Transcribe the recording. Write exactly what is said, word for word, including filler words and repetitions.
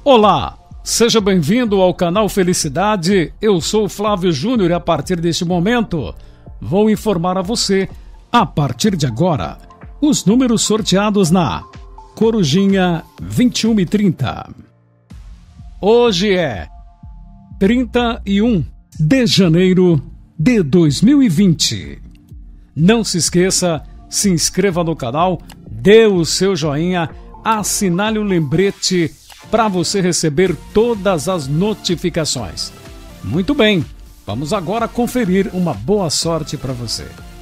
Olá, seja bem-vindo ao canal Felicidade. Eu sou o Flávio Júnior e a partir deste momento vou informar a você, a partir de agora, os números sorteados na Corujinha vinte e um e trinta. Hoje é trinta e um de janeiro de dois mil e vinte. Não se esqueça, se inscreva no canal, dê o seu joinha, assinale o lembrete para você receber todas as notificações. Muito bem, vamos agora conferir uma boa sorte para você.